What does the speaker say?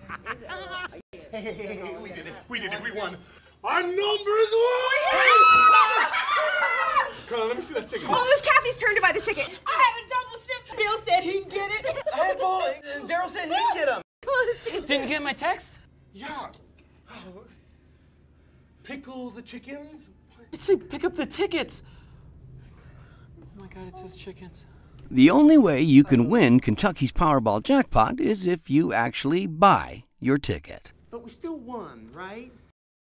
Hey, we did it. We did it. We won. Our number is one! Come on, let me see that ticket. Oh, it was Kathy's turn to buy the ticket. I had a double shift. Bill said he'd get it. I had bowling, and Daryl said he'd get them. Didn't get my text? Yeah. Pickle the chickens? It said pick up the tickets. Oh my God, it says chickens. The only way you can win Kentucky's Powerball jackpot is if you actually buy your ticket. But we still won, right?